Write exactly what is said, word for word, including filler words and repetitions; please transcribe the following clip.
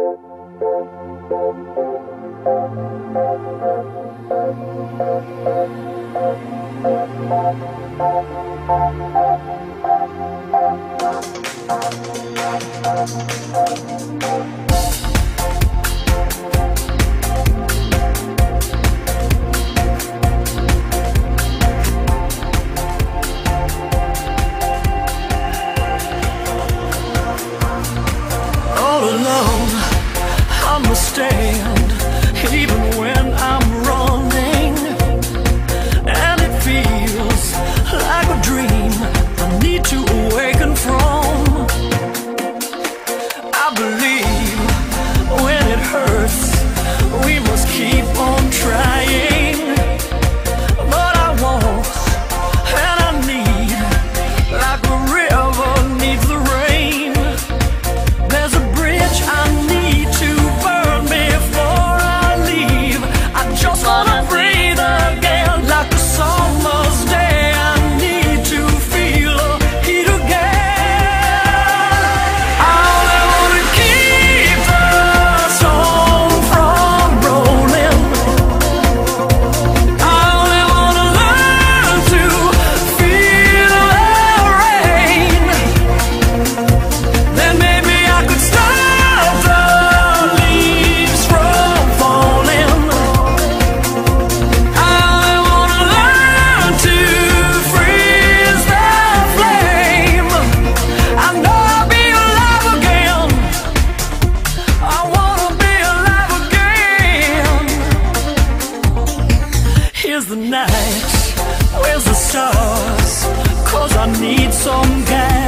Stand even when I'm running, and it feels like a dream I need to awaken from. I believe when it hurts we must keep on trying, but I want and I need, like a river needs the rain. There's a bridge I need to burn before I leave. I just wanna breathe again, like a summer's day. I need to feel the heat again. I only wanna keep the song from rolling. I only wanna learn to feel the rain. Then maybe I could stop the leaves from falling. I only wanna learn to freeze the flame. I know I'll be alive again. I wanna be alive again. Here's the night, where's the stars? 'Cause I need some gas.